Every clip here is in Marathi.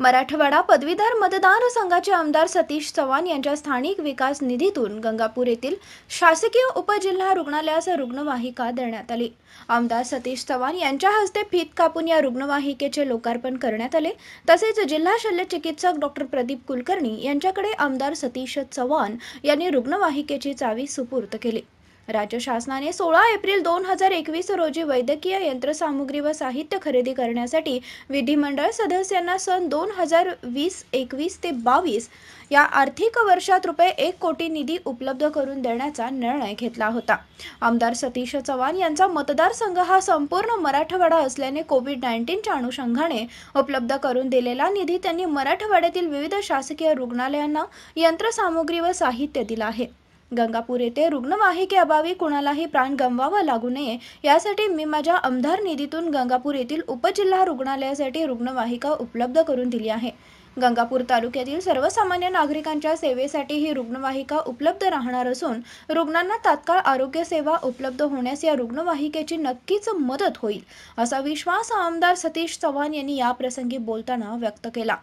मराठवाडा पदवीधर मतदारसंघाचे आमदार सतीश चव्हाण यांच्या स्थानिक विकास निधीतून गंगापूर येथील शासकीय उपजिल्हा रुग्णालयास रुग्णवाहिका देण्यात आली। आमदार सतीश चव्हाण यांच्या हस्ते फीत कापून या रुग्णवाहिकेचे लोकार्पण करण्यात आले। तसेच जिल्हा शल्यचिकित्सक डॉक्टर प्रदीप कुलकर्णी यांच्याकडे आमदार सतीश चव्हाण यांनी रुग्णवाहिकेची चावी सुपूर्द केली। राज्य शासनाने 16 एप्रिल 2021 रोजी वैद्यकीय यंत्रसामुग्री व साहित्य खरेदी करण्यासाठी विधिमंडळ सदस्यांना सन 2020-21 ते 22 या आर्थिक वर्षात रुपये 1 कोटी निधी उपलब्ध करून देण्याचा निर्णय घेतला होता। आमदार सतीश चव्हाण यांचा मतदारसंघ हा संपूर्ण मराठवाडा असल्याने कोविड-19च्या अनुषंगाने उपलब्ध करून दिलेला निधी त्यांनी मराठवाड्यातील विविध शासकीय रुग्णालयांना यंत्रसामुग्री व साहित्य दिला आहे। गंगापूर येथे रुग्णवाहिकेअभावी कुणालाही प्राण गमवावा लागू नये यासाठी मी माझ्या आमदार निधीतून गंगापूर येथील उपजिल्हा रुग्णालयासाठी रुग्णवाहिका उपलब्ध करून दिली आहे। गंगापूर तालुक्यातील सर्वसामान्य नागरिकांच्या सेवेसाठी ही रुग्णवाहिका उपलब्ध राहणार असून रुग्णांना तात्काळ आरोग्य सेवा उपलब्ध होण्यास या रुग्णवाहिकेची नक्कीच मदत होईल असा विश्वास आमदार सतीश चव्हाण यांनी या प्रसंगी बोलताना व्यक्त केला।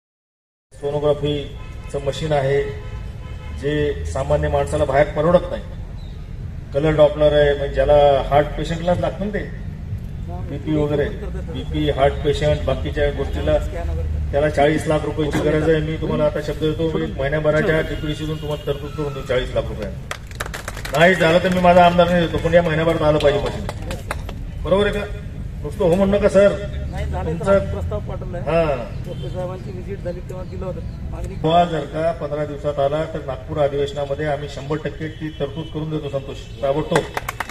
सोनोग्राफीचं मशीन आहे जे सामान्य माणसाला बाहेर परवडत नाही। कलर डॉपलर आहे म्हणजे ज्याला हार्ट पेशंटलाच लागतं ना, ते बीपी वगैरे, बीपी हार्ट पेशंट बाकीच्या गोष्टीला त्याला 40 लाख रुपयाची गरज आहे। मी तुम्हाला आता शब्द देतो, महिन्याभराच्या डिप्युटीतून तुम्हाला तरतूद करून देऊ 40 लाख रुपये। नाही झालं तर मी माझा आमदार नाही देतो, पण या महिन्याभरात आलं पाहिजे मशीन। बरोबर आहे का? नुसतं हो म्हणणं का सर? तुमचा प्रस्ताव पाठवलाय, साहेबांची व्हिजिट झाली तेव्हा दिलं होतं। जर का 15 दिवसात आला तर नागपूर अधिवेशनामध्ये आम्ही 100% ती तरतूद करून देतो। संतोष ताबडतोब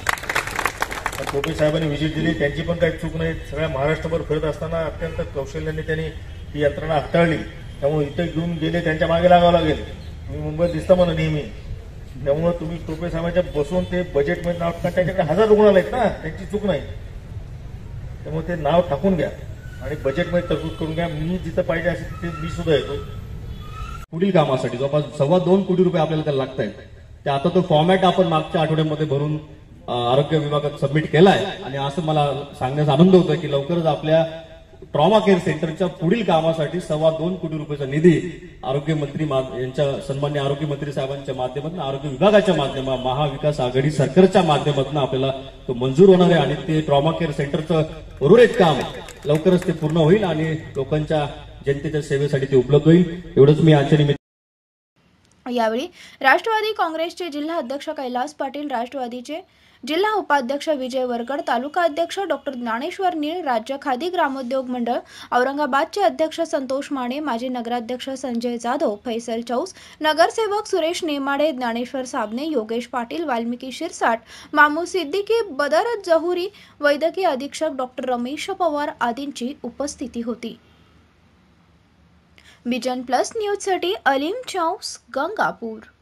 टोपे साहेबांनी व्हिजिट दिली, त्यांची पण काही चूक नाही। सगळ्या महाराष्ट्रभर फिरत असताना अत्यंत कौशल्याने त्यांनी ती यंत्रणा हाताळली, त्यामुळे इथे घेऊन गेले, त्यांच्या मागे लागावं लागेल। तुम्ही मुंबईत दिसता मला नेहमी, त्यामुळे तुम्ही टोपे साहेबांच्या बसून ते बजेटमध्ये नाव टाका। त्यांच्याकडे 1000 रुग्णालय आहेत ना, त्यांची चूक नाही, त्यामुळे ते नाव टाकून घ्या आणि बजेटमध्ये तरतूद करून घ्या। मी जिथं पाहिजे असेल तिथे मी सुद्धा येतो। पुढील कामासाठी जवळपास 2.25 कोटी रुपये आपल्याला त्याला लागत आहेत, ते आता तो फॉर्मॅट आपण मागच्या आठवड्यामध्ये भरून आरोग्य विभागात सबमिट केलाय आणि असं मला सांगण्याचा आनंद होतोय की लवकरच आपल्या ट्रॉमा केअर सेंटरच्या पुढील कामासाठी 2.25 कोटी रुपयाचा निधी आरोग्यमंत्री यांच्या सन्मान्य आरोग्यमंत्री साहेबांच्या माध्यमातून, आरोग्य विभागाच्या माध्यमातून, महाविकास आघाडी सरकारच्या माध्यमातून आपल्याला तो मंजूर होणार आहे आणि ते ट्रॉमा केअर सेंटरचं उर्वरित काम लवकरच ते पूर्ण होईल आणि लोकांच्या जनतेच्या सेवेसाठी ते उपलब्ध होईल। एवढंच मी आजच्या निमित्त। यावेळी राष्ट्रवादी काँग्रेसचे जिल्हा अध्यक्ष कैलास पाटील, राष्ट्रवादीचे जिल्हा उपाध्यक्ष विजय वरकड, तालुका अध्यक्ष डॉक्टर ज्ञानेश्वर नीळ, राज्य खादी ग्रामोद्योग मंडळ औरंगाबादचे अध्यक्ष संतोष माने, माजी नगराध्यक्ष संजय जाधव, फैसल चौस, नगरसेवक सुरेश नेमाडे, ज्ञानेश्वर साबणे, योगेश पाटील, वाल्मिकी शिरसाट, मामू सिद्दीकी, बदर जहुरी, वैद्यकीय अधीक्षक डॉक्टर रमेश पवार आदींची उपस्थिती होती। विजन प्लस न्यूजसाठी अलीम चौस, गंगापूर।